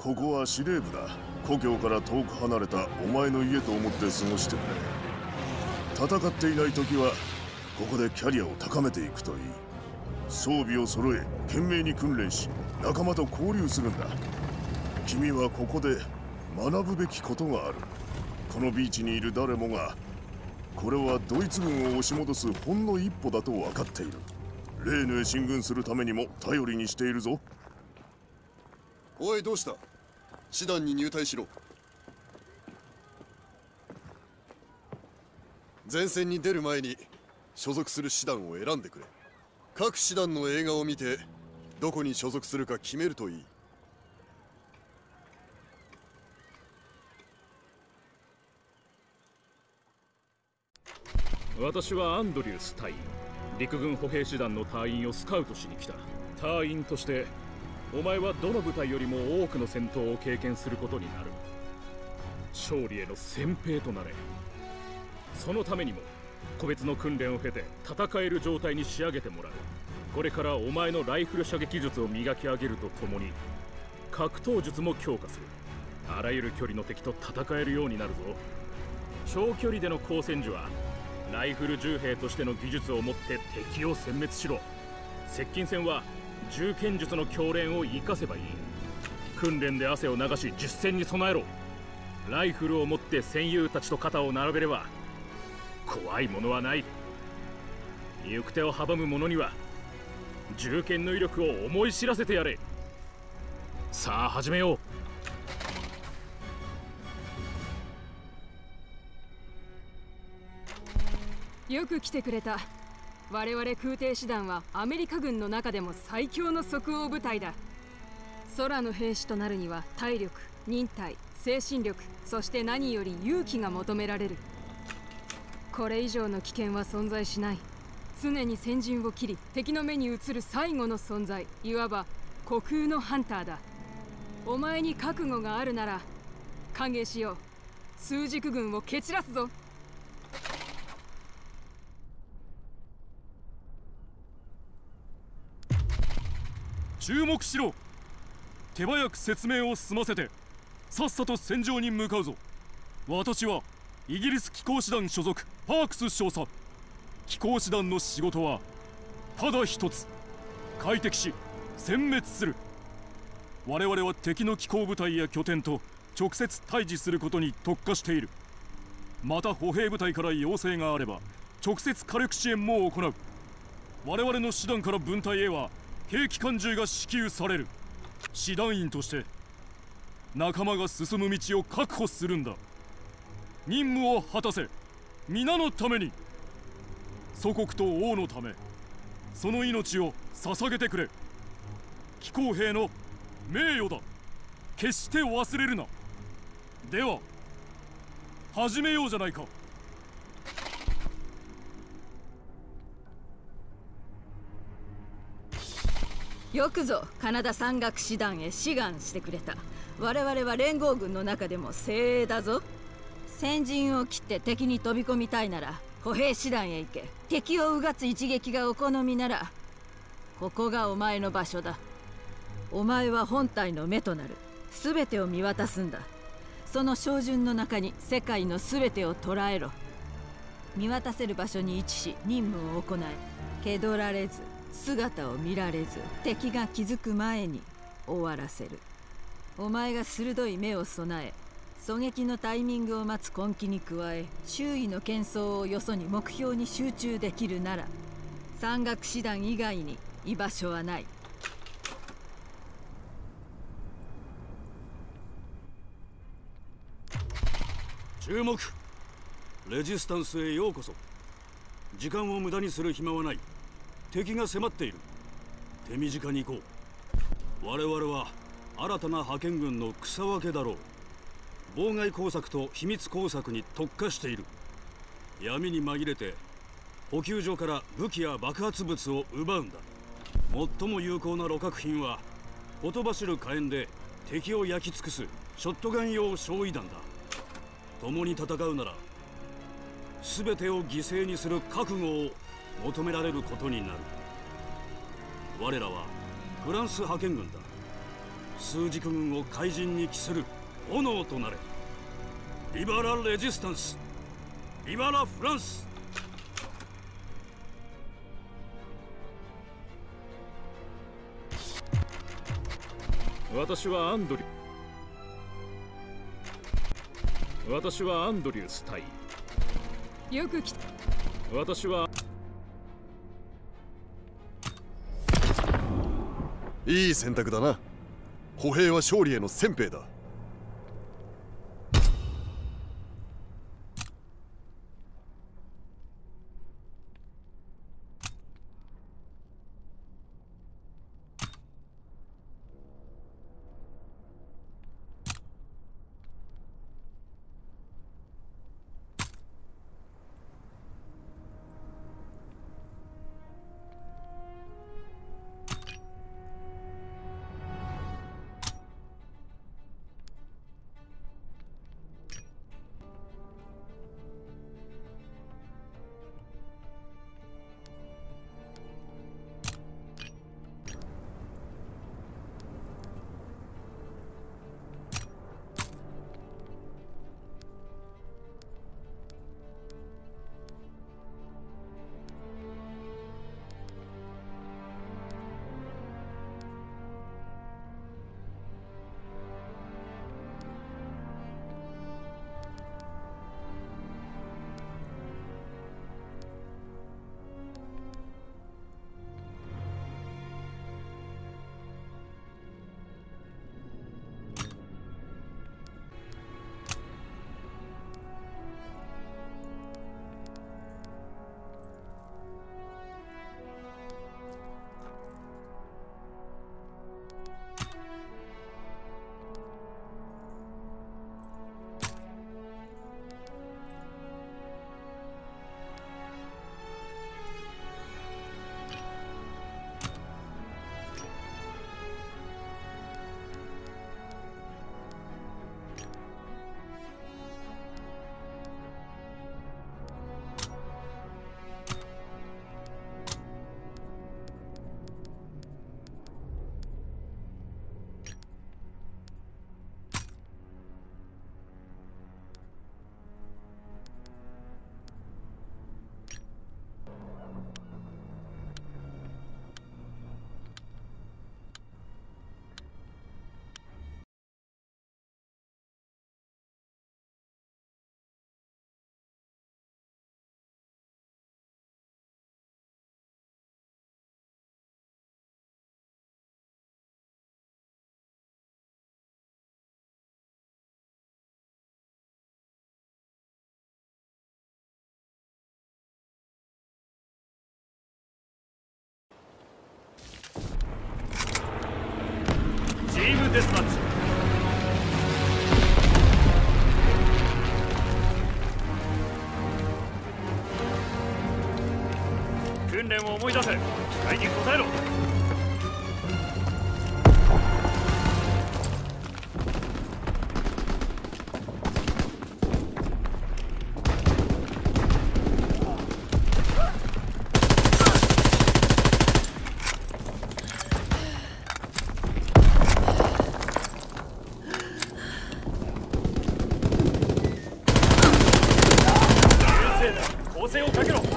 ここは司令部だ。故郷から遠く離れたお前の家と思って過ごしてくれ。戦っていない時はここでキャリアを高めていくといい。装備を揃え懸命に訓練し仲間と交流するんだ。君はここで学ぶべきことがある。このビーチにいる誰もがこれはドイツ軍を押し戻すほんの一歩だと分かっている。レーヌへ進軍するためにも頼りにしているぞ。 おい、どうした？師団に入隊しろ。前線に出る前に所属する師団を選んでくれ。各師団の映画を見てどこに所属するか決めるといい。 私はアンドリュース隊員。陸軍歩兵師団の隊員をスカウトしに来た。隊員としてお前はどの部隊よりも多くの戦闘を経験することになる。勝利への先兵となれ。そのためにも個別の訓練を経て戦える状態に仕上げてもらう。これからお前のライフル射撃術を磨き上げるとともに格闘術も強化する。あらゆる距離の敵と戦えるようになるぞ。長距離での交戦時はライフル銃兵としての技術を持って敵を殲滅しろ。接近戦は銃剣術の教練を生かせばいい。訓練で汗を流し実戦に備えろ。ライフルを持って戦友たちと肩を並べれば怖いものはない。行く手を阻む者には銃剣の威力を思い知らせてやれ。さあ始めよう。 よく来てくれた。我々空挺師団はアメリカ軍の中でも最強の即応部隊だ。空の兵士となるには体力、忍耐、精神力、そして何より勇気が求められる。これ以上の危険は存在しない。常に先陣を切り敵の目に映る最後の存在、いわば虚空のハンターだ。お前に覚悟があるなら歓迎しよう。枢軸軍を蹴散らすぞ。 注目しろ。手早く説明を済ませてさっさと戦場に向かうぞ。私はイギリス機甲師団所属パークス少佐。機甲師団の仕事はただ一つ、快適し殲滅する。我々は敵の機甲部隊や拠点と直接対峙することに特化している。また歩兵部隊から要請があれば直接火力支援も行う。我々の師団から分隊へは兵器艦銃が支給される。師団員として仲間が進む道を確保するんだ。任務を果たせ。皆のために、祖国と王のため、その命を捧げてくれ。機甲兵の名誉だ。決して忘れるな。では始めようじゃないか。 よくぞカナダ山岳師団へ志願してくれた。我々は連合軍の中でも精鋭だぞ。先陣を切って敵に飛び込みたいなら歩兵師団へ行け。敵をうがつ一撃がお好みならここがお前の場所だ。お前は本体の目となる。全てを見渡すんだ。その照準の中に世界の全てを捉えろ。見渡せる場所に位置し任務を行え。気取られず姿を見られず敵が気づく前に終わらせる。お前が鋭い目を備え狙撃のタイミングを待つ根気に加え周囲の喧騒をよそに目標に集中できるなら山岳師団以外に居場所はない。 注目。レジスタンスへようこそ。時間を無駄にする暇はない。敵が迫っている。手短に行こう。我々は新たな派遣軍の草分けだろう。妨害工作と秘密工作に特化している。闇に紛れて補給所から武器や爆発物を奪うんだ。最も有効な鹵角品はほとばしる火炎で敵を焼き尽くすショットガン用焼夷弾だ。共に戦うなら全てを犠牲にする覚悟を求められることになる。我らはフランス派遣軍だ。 枢軸軍を怪人に帰する炎となれ。ビバラ・レジスタンス、ビバラ・フランス。 私はアンドリュース大尉。 よく来た。 私はいい選択だな。歩兵は勝利への先兵だ。 チームデスマッチ。訓練を思い出せ。期待に応えろ。攻勢をかけろ。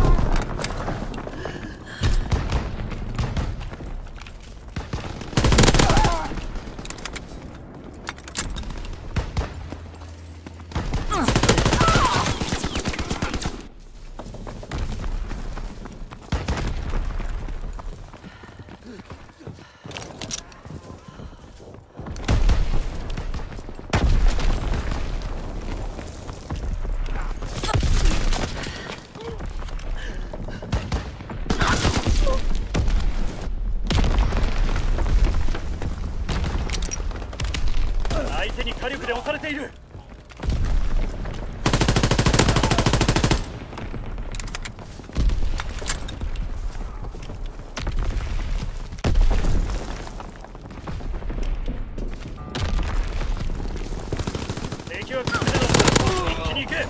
相手に火力で押されている。敵は崩れだ。一気に行け。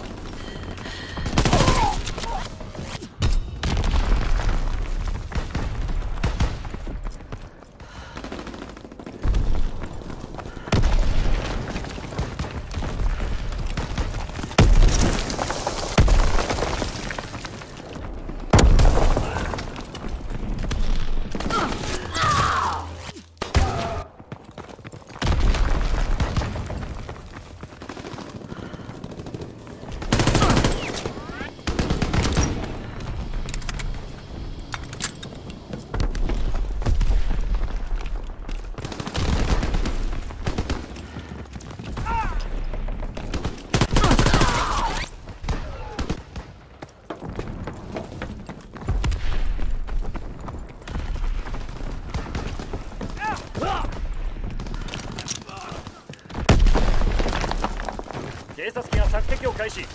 索敵を開始。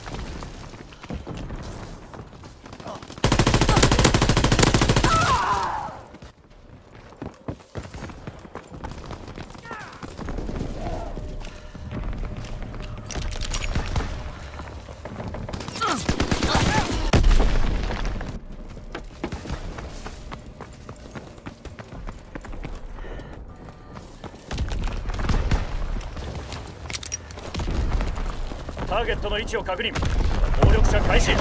ターゲットの位置を確認。暴力者開始。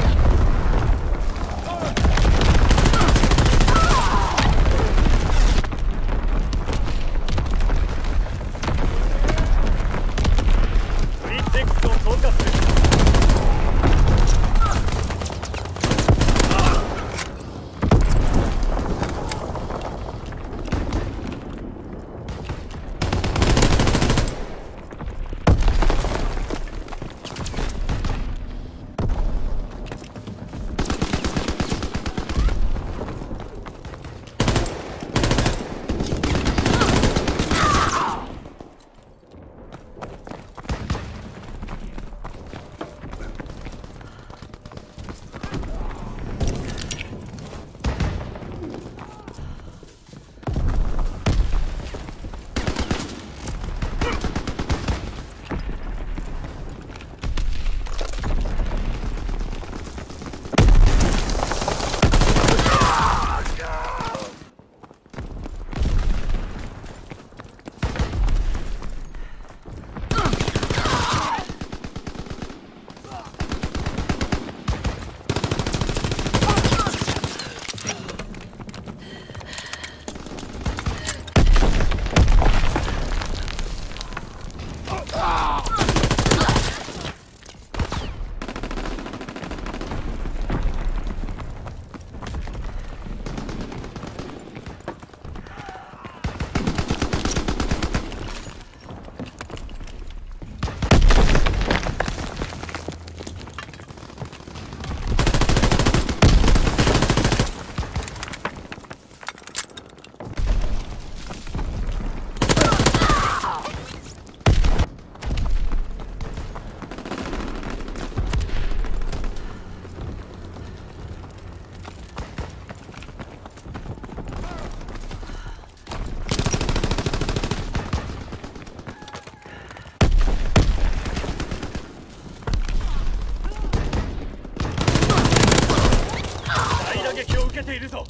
フリッツ X を投下する。受けているぞ。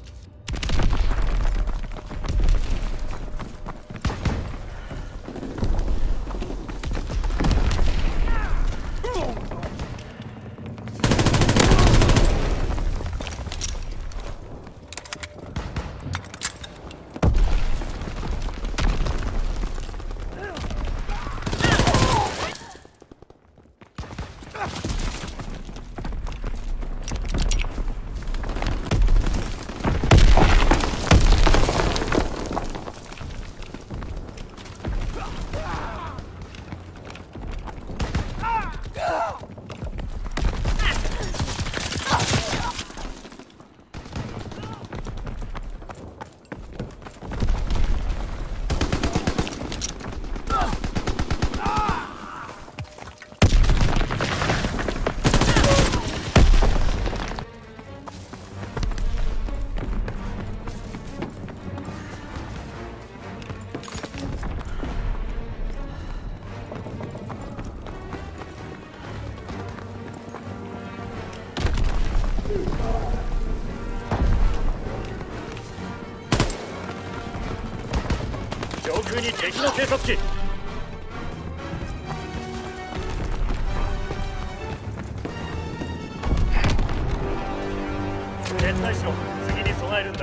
上空に敵の偵察機。撤退しろ。次に備えるんだ。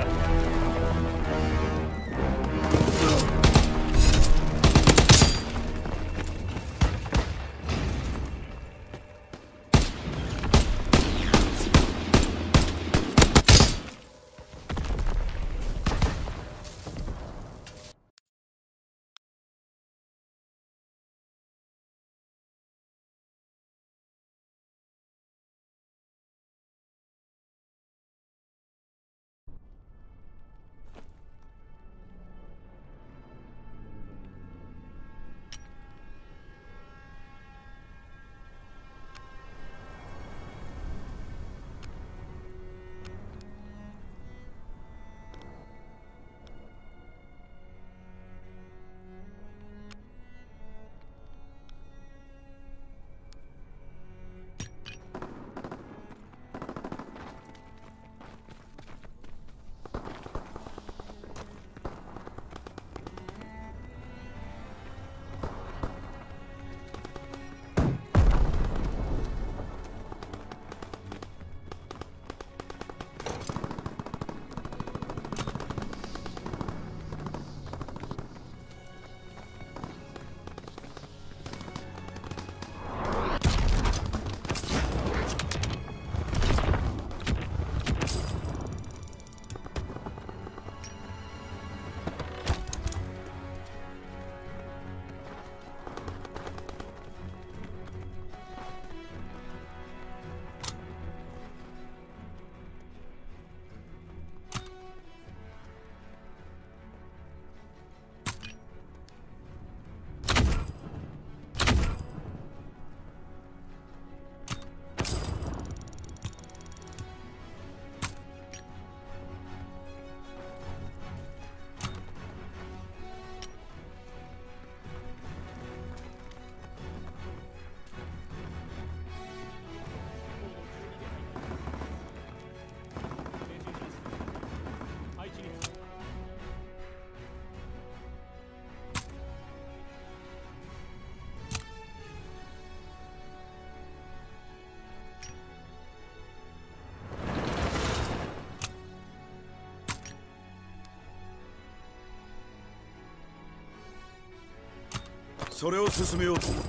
それを進めようと思った。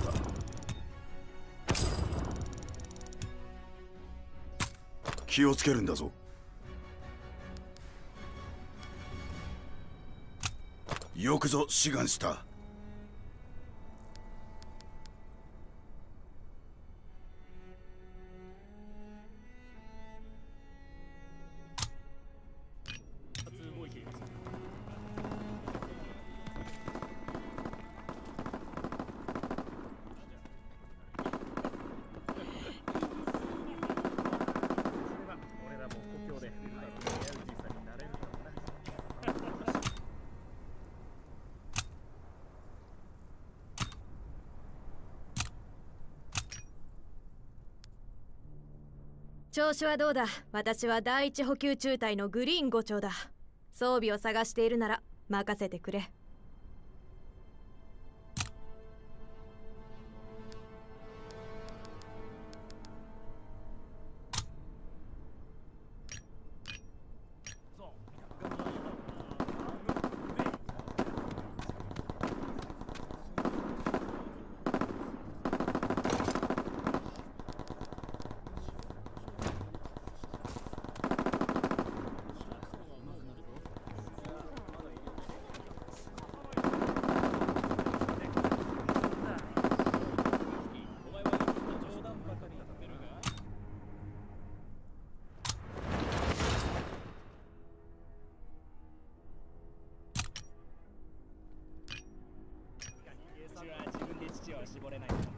気をつけるんだぞ。よくぞ志願した。 調子はどうだ。私は第一補給中隊のグリーン伍長だ。装備を探しているなら任せてくれ。 父は自分で乳を絞れない。